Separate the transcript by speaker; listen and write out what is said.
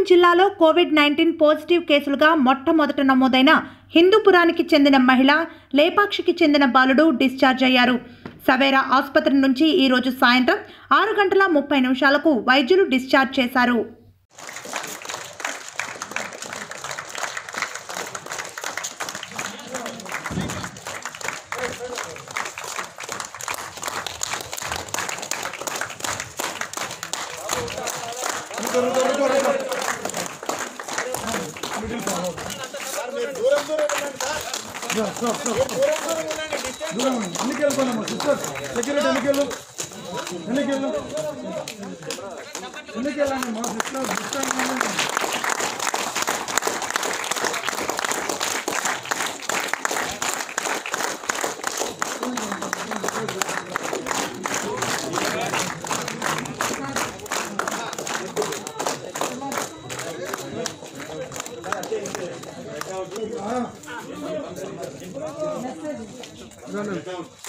Speaker 1: జిల్లాలో COVID-19 positive కేసులుగా మొట్టమొదట నమోదైన హిందూపురానికి చెందిన మహిళ, లేపాక్షికి చెందిన బాలుడు డిశ్చార్జ్ అయ్యారు. సవేరా ఆసుపత్రి నుంచి ఈ రోజు సాయంత్రం 6:30 వైద్యులు డిశ్చార్జ్ చేశారు.
Speaker 2: No.